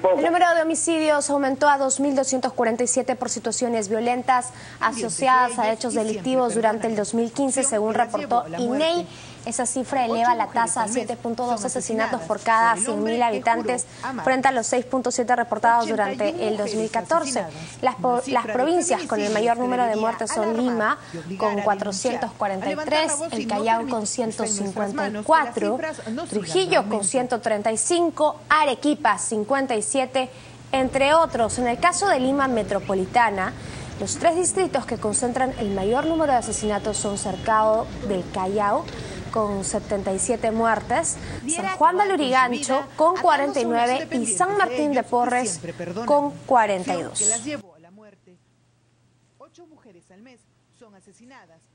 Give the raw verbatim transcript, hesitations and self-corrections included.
poco. El número de homicidios aumentó a dos mil doscientos cuarenta y siete por situaciones violentas asociadas a hechos delictivos durante el dos mil quince, según reportó I N E I. Esa cifra eleva la tasa a siete punto dos asesinatos por cada cien mil habitantes frente a los seis punto siete reportados durante el dos mil catorce. Las, las provincias con el mayor número de muertes son Lima, con cuatrocientos cuarenta y tres, el Callao con ciento cincuenta y cuatro, Trujillo con ciento treinta y cinco, Arequipa cincuenta y siete, entre otros. En el caso de Lima Metropolitana, los tres distritos que concentran el mayor número de asesinatos son Cercado del Callao, con setenta y siete muertes, San Juan de Lurigancho con cuarenta y nueve y San Martín de Porres con cuarenta y dos. Ocho mujeres al mes son asesinadas.